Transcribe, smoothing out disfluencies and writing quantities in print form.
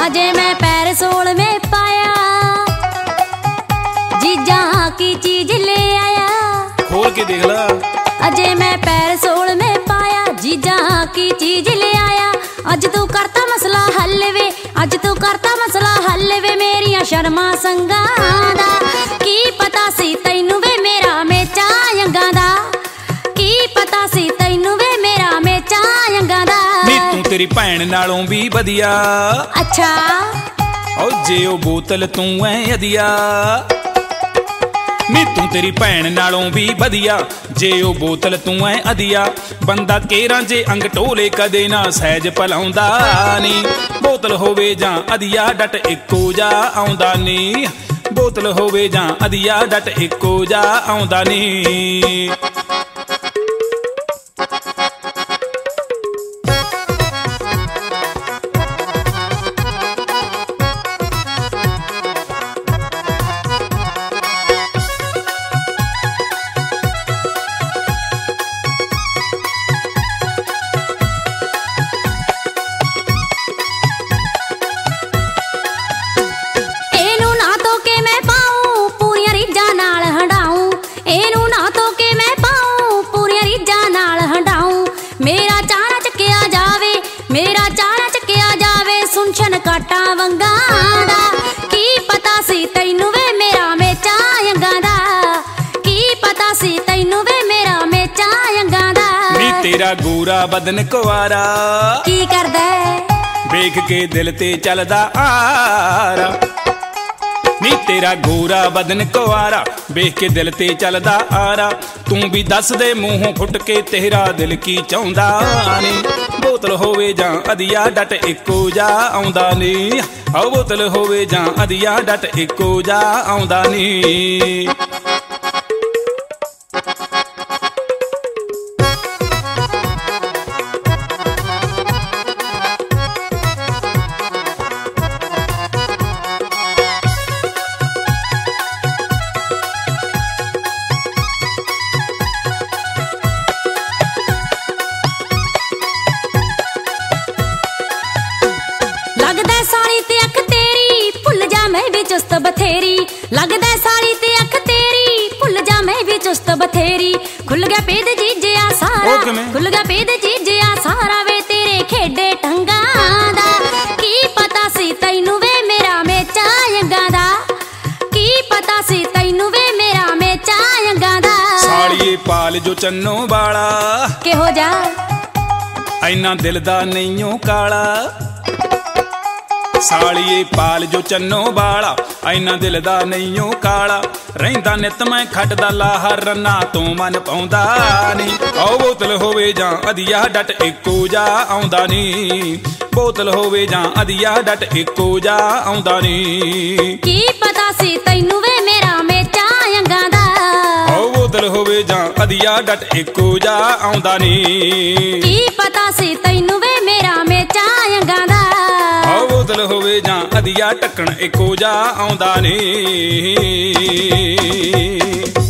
अजे मैं पैर सोल में पाया, जीजा की चीज ले आया। खोल के देख ला। अजे मैं पैर सोल में पाया, जीजा की चीज ले आया। अज तू करता मसला हल वे, अज तू करता मसला हल वे मेरिया शर्मा संगा दा। की पता सी तैनू वे मेरा मेचा यंगा दा, की पता सी तैनू वे मेरा मेचा यंगा दा। नी तू तेरी भैन नालों भी वधिया। अच्छा ओ जे ओ बोतल तू ऐ अदिया। नी तू तेरी भैन नालों भी वधिया, जे ओ बोतल तू ऐ अदिया। बंदा केरां जे अंग टोले कदे ना सहज भलाउंदा नी। बोतल होवे जां अदिया डट इक्को जा आउंदा नी। बोतल होवे जां अदिया डट इक्को जा आउंदा नी। काटा वंगा दा, की पता सी तैनू वे मेरा मेचा यंगा दा। की पता सी तैनू वे मेरा मेचा यंगा दा। नी तेरा गोरा बदन कुवारा, की करदा वेख के दिल ते चलदा आरा। नी तेरा गोरा बदन कुवारा, वेख के दिल ते चलदा आरा। तू भी दस दे मूहों फुट के तेरा दिल की चाहुंदा नी। बोतल होवे जां अदिया डट इक्को जा आउंदा नी। आओ बोतल होवे जां अदिया डट इक्को जा आउंदा नी। साली ते अख तेरी भुल जा मैं भी चुस्त बथेरी। लगदा साली ते अख तेरी भुल जा मैं भी चुस्त बथेरी। खुल गया पेद जीजिया सारा, खुल गया पेद जीजिया सारा वे तेरे खेडे ढंगा दा। की पता सी तैनू वे मेरा मेचा यंगा दा, की पता सी तैनू वे मेरा मेचा यंगा दा। सालिए पाल जो चन्नो वाला, किहो जा ऐना दिल दा नईओ काला। सालिए पाल जो चन्नो वाला, ऐना दिल दा नईओ काला। रहिंदा नित मैं खटदा लाहा रन्ना तू मन पाउंदा नी। आओ बोतल होवे जां अदिया डट इक्को जा आउंदा नी। बोतल होवे जां अदिया डट इक्को जा आउंदा नी। की पता सी तैनू वे मेरा मेचा यंगा दा। आओ बोतल होवे जां अदिया डट इक्को जा आउंदा नी। की पता सी तैनू वे मेरा मेचा यंगा दा। आओ बोतल होवे जां अदिया टक्कण इक्को जा आउंदा नी।